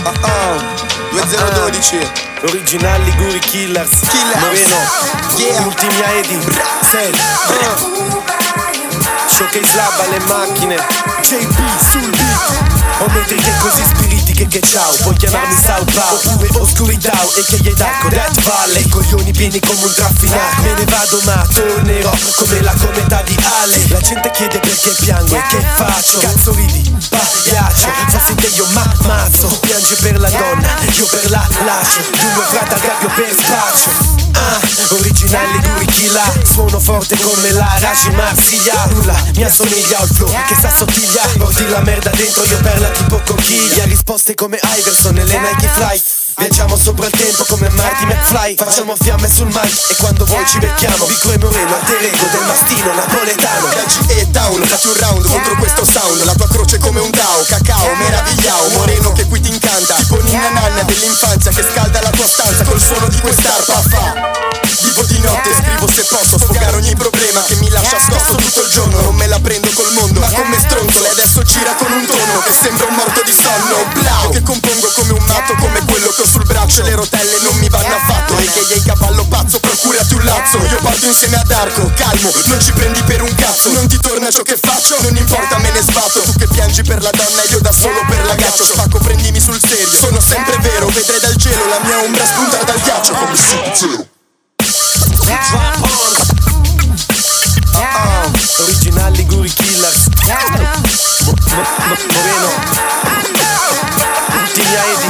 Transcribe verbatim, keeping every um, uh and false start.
Oh oh, duemiladodici. Original Liguri Killers, Killers. Moreno, Yeah. Ultimi Edi, Sei, uh. Showcase Lab alle macchine, J B sul beat. Ho metriche così spiritiche che ciao, puoi chiamarmi Sao Paulo oppure Oscurità e che gli Darko Death Valley. Coglioni pieni come un traffinato, me ne vado ma tornerò come la cometa di Ale. La gente chiede perché piango e che faccio, cazzo ridi, pagliaccio, fa sì che io m'ammazzo. Tu piangi per la donna, io per la lascio, giungo frata al gabbio per spaccio. Ah, originale Liguri Killer, suono forte come la Raji Marsiglia. Nulla mi assomiglia al flow che s'assottiglia, porti la merda dentro, io per la tipo conchiglia. Risposte come Iverson nelle Nike Fly. Viaggiamo sopra il tempo come Marty McFly. Facciamo fiamme sul mic e quando vuoi ci becchiamo. Vico e Moreno, alter ego del mastino napoletano. Viaggi e town, fatti un round contro questo sound. La tua croce come un Tao, cacao, meravigliao. Moreno che qui ti incanta, tipo ninna nanna dell'infanzia che scalda la tua stanza col suono di quest'arpa fa. Vivo di notte, scrivo se posso sfogare ogni problema che mi lascia scosso tutto il giorno. Non me la prendo col mondo, ma come stronzole adesso gira con un tono che sembra un morto di sonno. Blau, che compongo come un matto, come quello che ho sul braccio e le rotelle non mi vanno affatto. E che il cavallo pazzo, procurati un lazzo. Io parto insieme ad Arco, calmo, non ci prendi per un cazzo. Non ti torna ciò che faccio, non importa me ne sbatto. Tu che piangi per la donna e io da solo per l'agaccio. Spacco, prendimi sul serio, sono sempre vero. Vedrai dal cielo la mia ombra spuntare dal ghiaccio come il zero. Drop on. Oh oh, original Liguri Killers, Mo- Mo- Mo- Moreno, Ultimi Edi.